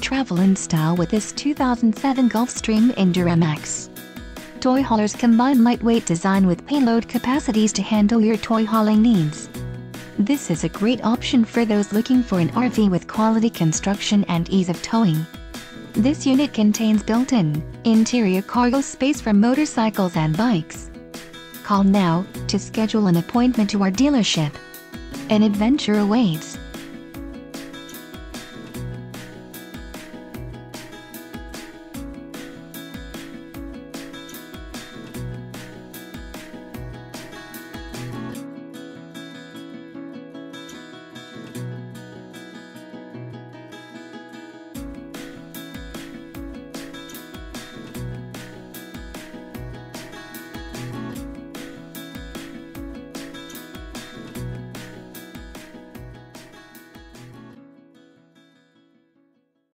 travel in style with this 2007 Gulfstream Enduramax. Toy haulers combine lightweight design with payload capacities to handle your toy hauling needs. This is a great option for those looking for an RV with quality construction and ease of towing. This unit contains built-in, interior cargo space for motorcycles and bikes. Call now to schedule an appointment to our dealership. An adventure awaits.